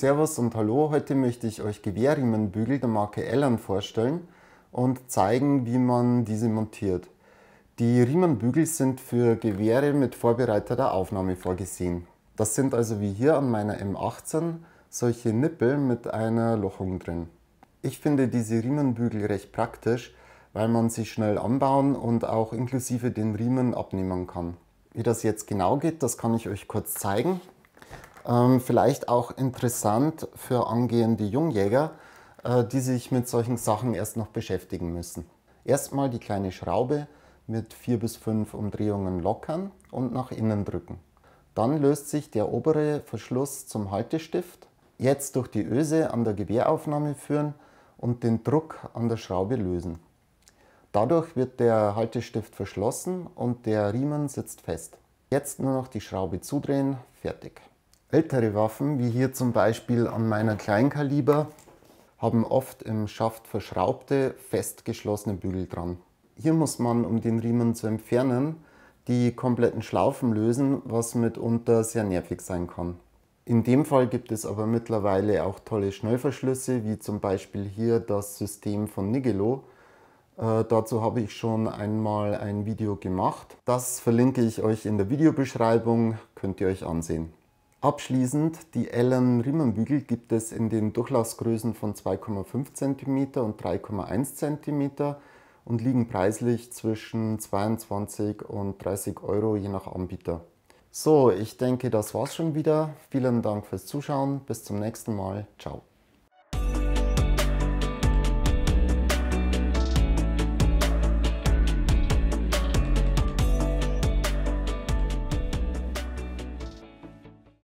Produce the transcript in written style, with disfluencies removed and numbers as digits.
Servus und Hallo, heute möchte ich euch Gewehrriemenbügel der Marke Allen vorstellen und zeigen, wie man diese montiert. Die Riemenbügel sind für Gewehre mit vorbereiteter Aufnahme vorgesehen. Das sind also wie hier an meiner M18 solche Nippel mit einer Lochung drin. Ich finde diese Riemenbügel recht praktisch, weil man sie schnell anbauen und auch inklusive den Riemen abnehmen kann. Wie das jetzt genau geht, das kann ich euch kurz zeigen. Vielleicht auch interessant für angehende Jungjäger, die sich mit solchen Sachen erst noch beschäftigen müssen. Erstmal die kleine Schraube mit 4 bis 5 Umdrehungen lockern und nach innen drücken. Dann löst sich der obere Verschluss zum Haltestift. Jetzt durch die Öse an der Gewehraufnahme führen und den Druck an der Schraube lösen. Dadurch wird der Haltestift verschlossen und der Riemen sitzt fest. Jetzt nur noch die Schraube zudrehen, fertig. Ältere Waffen, wie hier zum Beispiel an meiner Kleinkaliber, haben oft im Schaft verschraubte, festgeschlossene Bügel dran. Hier muss man, um den Riemen zu entfernen, die kompletten Schlaufen lösen, was mitunter sehr nervig sein kann. In dem Fall gibt es aber mittlerweile auch tolle Schnellverschlüsse, wie zum Beispiel hier das System von Nigelo. Dazu habe ich schon einmal ein Video gemacht. Das verlinke ich euch in der Videobeschreibung, könnt ihr euch ansehen. Abschließend, die Allen Riemenbügel gibt es in den Durchlassgrößen von 2,5 cm und 3,1 cm und liegen preislich zwischen 22 und 30 Euro je nach Anbieter. So, ich denke, das war's schon wieder. Vielen Dank fürs Zuschauen. Bis zum nächsten Mal. Ciao.